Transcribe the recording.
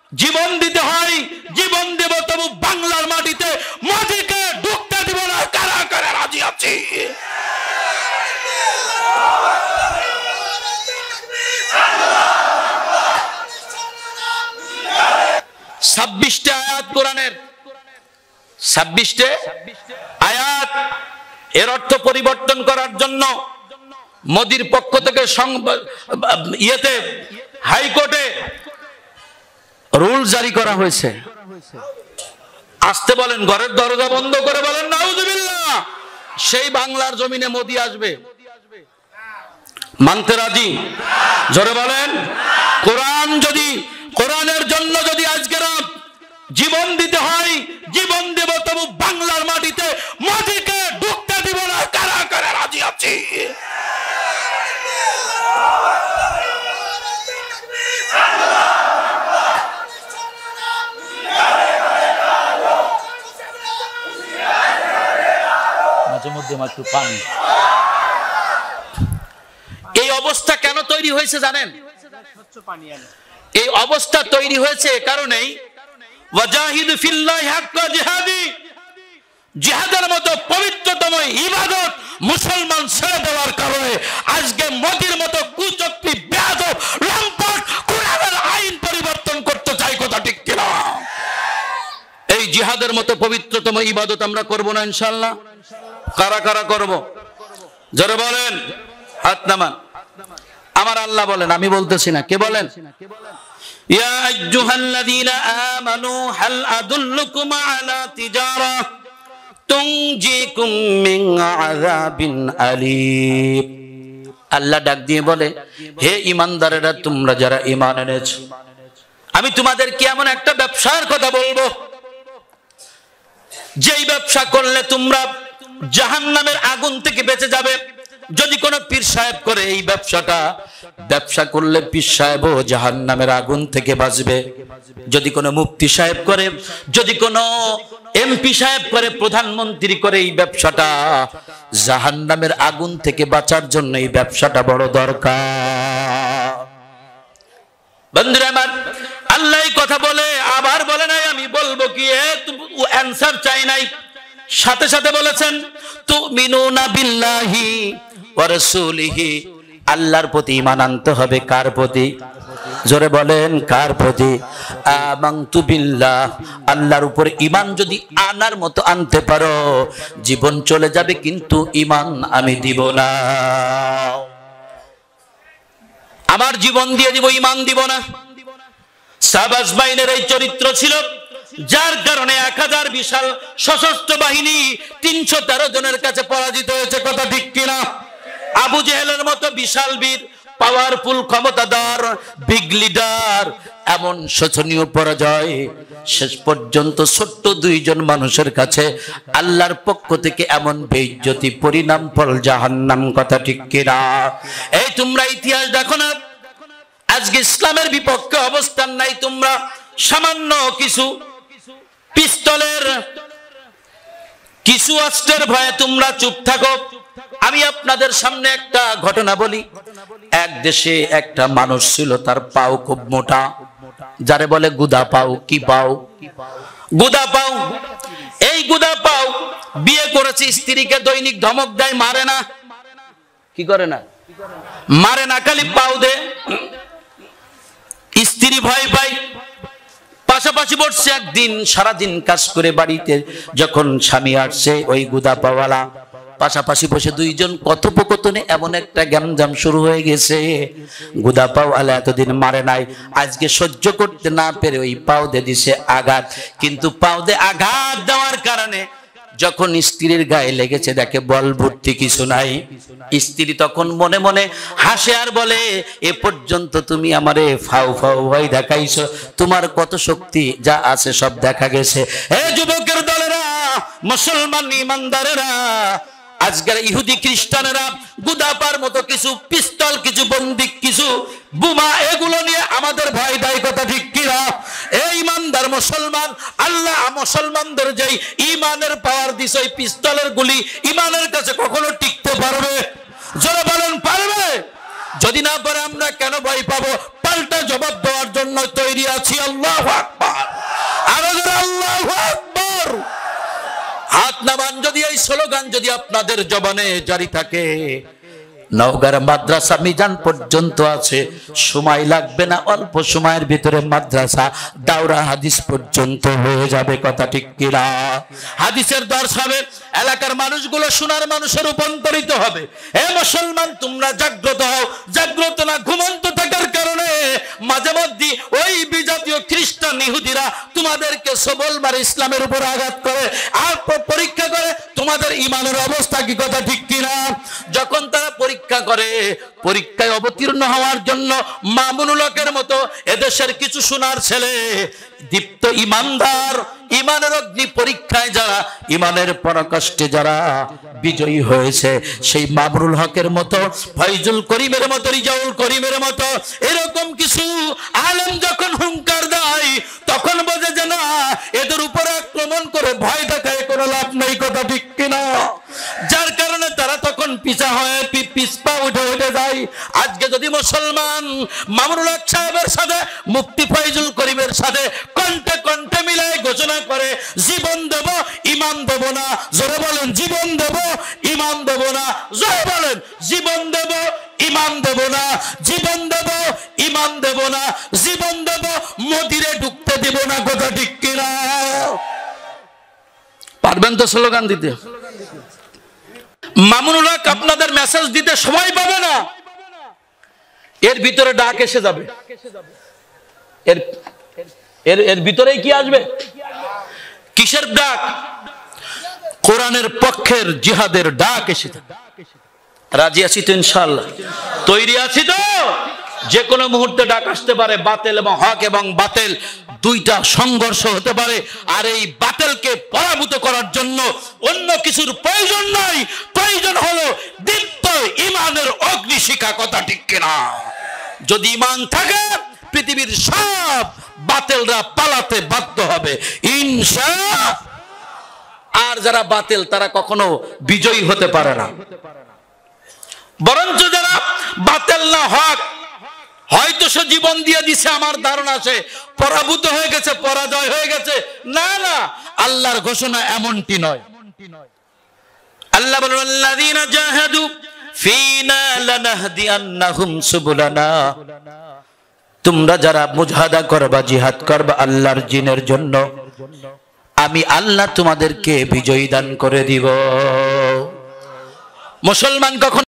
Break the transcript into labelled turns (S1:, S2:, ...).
S1: জীবন দিতে হয়, জীবন দেব, তবু বাংলার মাটিতে মোদিকে ঢুকতে দিব না। কারা কারা রাজি আছে? 26টা আয়াত কোরআনের, 26টে আয়াত। এর অর্থ পরিবর্তন করার জন্য মোদির পক্ষ থেকে হাইকোর্টে রুল জারি করা হয়েছে। আসতে বলেন, ঘরের দরজা বন্ধ করে বলেন নাউজুবিল্লাহ। সেই বাংলার জমিনে মোদি আসবে, মানতে রাজি? জোরে বলেন। কোরআনের জন্য যদি আজকে জীবন দিতে হয়, জীবন দেব, তবু বাংলার মাটিতে মোদিকে ঢুকতে দিব না। কারা কারা রাজি আছে? মাঝে মধ্যে একটু পানি। এই অবস্থা কেন তৈরি হয়েছে জানেন? এই অবস্থা তৈরি হয়েছে কারণেই ওয়াজাহিদ ফিল্লাহি হাক্কা জিহাদি, জিহাদের মতো পবিত্রতম ইবাদত মুসলমান ছেড়ে দেওয়ার কারণে আজকে মোদির মতো কুচক্রী বেয়াদব লম্পট কোরআনের আইন পরিবর্তন করতে চাই। কথা ঠিক কিনা? এই জিহাদের মতো পবিত্রতম ইবাদত আমরা করব না ইনশাআল্লাহ। কারা কারা করব? জোরে বলেন, হাত নামান। আমার আল্লাহ বলেন, আমি বলতেছি না। কে বলেন? ইয়া আইয়ুহাল্লাযীনা আমানু হাল আদুল্লুকুম আলা তিজারা তুনজিকুম মিন আযাবিন আলীম। আল্লাহ ডাক দিয়ে বলে, হে ঈমানদারেরা, তোমরা যারা ঈমান এনেছো, আমি তোমাদেরকে এমন একটা ব্যবসার কথা বলবো, যেই ব্যবসা করলে তোমরা জাহান্নামের আগুন থেকে বেঁচে যাবে। যদি কোনো পীর সাহেব করে এই ব্যবসা করলে পীর সাহেবও জাহান্নামের আগুন থেকে বাঁচবে। যদি কোনো মুফতি সাহেব করে, যদি কোনো এমপি সাহেব করে, প্রধানমন্ত্রী করে, এই ব্যবসাটা জাহান্নামের আগুন থেকে বাঁচার জন্য এই ব্যবসাটা বড় দরকার। বন্ধুরা আমার, আল্লাহ কথা বলে আবার বলে নাই আমি বলবো কি, অ্যানসার চাই নাই, সাথে সাথে বলেছেন তুমিনুনা বিল্লাহি ওয়া রাসূলিহি, আল্লাহর প্রতি ঈমান আনতে হবে। কার প্রতি? জোরে বলেন, কার প্রতি? আমানতু বিল্লাহ, আল্লাহর উপরে ঈমান যদি আনার মতো আনতে পারো, জীবন চলে যাবে কিন্তু ঈমান আমি দিব না। আমার জীবন দিয়ে দিব, ঈমান দিব না। সাহাবা আজমাইনের এই চরিত্র ছিল, যার কারণে 1000 বিশাল সশস্ত্র বাহিনী 313 জনের কাছে পরাজিত হয়েছে। কথা ঠিক কিনা? আবু জেহেলের মতো বিশাল বীর, পাওয়ারফুল, ক্ষমতাধর, বিগ লিডার, এমন শোচনীয় পরাজয়। শেষ পর্যন্ত ছোট্ট 2 জন মানুষের কাছে আল্লাহর পক্ষ থেকে এমন বেইজ্জতি, পরিণাম ফল জাহান্নাম। কথা ঠিক কিনা? এই তোমরা ইতিহাস দেখো না, আজকে ইসলামের বিপক্ষে অবস্থান নাই। তোমরা সামান্য কিছু পিস্তলের, কিছু অস্ত্রের ভয়ে তোমরা চুপ থাকো। আমি আপনাদের সামনে একটা ঘটনা বলি। এক দেশে একটা মানুষ ছিল, তার পাও খুব মোটা, যারে বলে গুদা পাও। কি পাও? গুদা পাও। এই গুদা পাও বিয়ে করেছে, স্ত্রীকে দৈনিক ধমক দেয়, মারে না। কি করে না? মারে না, খালি পাও দে। স্ত্রী ভয় পায়, পাশাপাশি বসছে। একদিন সারাদিন কাজ করে বাড়িতে যখন স্বামী আসছে, ওই গুদা পাওয়ালা পাশাপাশি বসে 2 জন কথোপকথনে এমন একটা গ্যামজাম শুরু হয়ে গেছে। গুদা পাওয়ালা এতদিন মারে নাই, আজকে সহ্য করতে না পেরে ওই পাও দিয়ে দিছে আঘাত। কিন্তু পাও দিয়ে আঘাত দেওয়ার কারণে যখন স্ত্রীর গায়ে লেগেছে, দেখে বল ভর্তি কিছু নাই। স্ত্রী তখন মনে মনে হাসে আর বলে, এ পর্যন্ত তুমি আমারে ফাউ ফাউ ভয় দেখাইছো, তোমার কত শক্তি যা আছে সব দেখা গেছে। এ যুবকের দলেরা, মুসলমান ইমানদারেরা, আজকের ইহুদি খ্রিস্টানেরা গুদাপার মতো কিছু পিস্তল, কিছু বন্দুক, কিছু বোমা, এগুলো নিয়ে আমাদের ভয় দেয়। কথা ঠিক কিনা? এই ইমানদার মুসলমান, আল্লাহ মুসলমানদের যেই ইমানের পাওয়ার দিছে, ওই পিস্তলের গুলি ইমানের কাছে কখনো টিকতে পারবে? জোরে বলেন, পারবে? যদি না পারে আমরা কেন ভয় পাবো? পাল্টা জবাব দেওয়ার জন্য তৈরি আছি। আল্লাহু আকবার, আরো জোরে আল্লাহু আকবার। হাত নামান যদি এই স্লোগান যদি আপনাদের জবানে জারি থাকে। নওগাঁর মাদ্রাসা মিজান পর্যন্ত আছে, সময় লাগবে না, অল্প সময়ের ভিতরে মাদ্রাসা দাওরা হাদিস পর্যন্ত হয়ে যাবে। কথা ঠিক কিনা? হাদিসের দর্শ হবে, এলাকার মানুষগুলো সোনার মানুষে রূপান্তরিত হবে। হে মুসলমান, তোমরা জাগ্রত হও। জাগ্রত না, ঘুমন্ত থাকার কারণে মাঝে মধ্যে ওই বিজাতীয় খ্রিস্টান ইহুদিরা তোমাদেরকে সবল মারে, ইসলামের উপর আঘাত করে, আর পরীক্ষা করে তোমাদের ইমানের অবস্থা কি। কথা ঠিক কিনা? যখন তারা পরীক্ষা করে, পরীক্ষায় অবতীর্ণ হওয়ার জন্য মামুনুল হকের মতো এদেশের কিছু সোনার ছেলে, দীপ্ত ইমানদার, ইমানের অগ্নি পরীক্ষায় যারা, ইমানের পরাকাষ্ঠে যারা বিজয়ী হয়েছে, সেই মামুনুল হকের মতো, ফয়জুল করিমের মতো, রিজাউল করিমের মতো এরকম কিছু আলেম যখন হুঙ্কার দেয়, তখন বোঝে যে না, এদের উপরে আক্রমণ করে ভয় দেখায় কোনো লাভ নেই। কথা ঠিক কিনা? যার কারণে তারা তখন পিছা হয়ে পিছপা উঠে উঠে যায়। আজকে যদি মুসলমান মামুনুল হক সাহেবের সাথে মুফতি ফয়জুল করিমের সাথে কণ্ঠে কণ্ঠে মিলাই ঘোষণা করে, জীবন দেব ইমান দেব না, জোরে বলেন জীবন দেব ইমান দেব না, জোরে বলেন জীবন দেব ইমান দেব না, জীবন দেব ইমান দেব না, জীবন দেব মদিরে ঢুকতে দেব না। কথা ঠিক কিনা? পারবেন তো স্লোগান দিতে? মামুনুল হক আপনাদের মেসেজ দিতে সময় পাবে না, এর ভিতরে ডাক এসে যাবে। এর ভিতরেই কি আসবে? কিসের ডাক? কোরআনের পক্ষের জিহাদের ডাক এসে যাবে। রাজি আছি তো ইনশাআল্লাহ? তৈরি আছি তো? যে কোনো মুহূর্তে ডাক আসতে পারে। বাতিল এবং হক এবং বাতিল দুইটা সংঘর্ষ হতে পারে। আর এই বাতিলকে পরাভূত করার জন্য অন্য কিছুর প্রয়োজন নাই, প্রয়োজন হলো দীপ্ত ইমানের অগ্নিশিখা। কথা ঠিক কিনা? যদি ইমান থাকে, পৃথিবীর সব বাতিলরা পালাতে বাধ্য হবে ইনশাআল্লাহ। আর যারা বাতিল, তারা কখনো বিজয়ী হতে পারে না। বরঞ্চ যারা বাতিল না, হক, হয়তো সে জীবন দিয়ে দিছে, আমার ধারণা সে পরাভূত হয়ে গেছে, পরাজয় হয়ে গেছে। না না, আল্লাহর ঘোষণা এমনটি নয়। আল্লাহ বলেন, আল্লাযীনা জাহাদু ফীনা লানাহদিয়ান্নাহুম সুবুলানা। তোমরা যারা মুজাহাদা করবা, জিহাদ করবা আল্লাহর দ্বীনের জন্য, আমি আল্লাহ তোমাদেরকে বিজয়ী দান করে দিব। মুসলমান কখন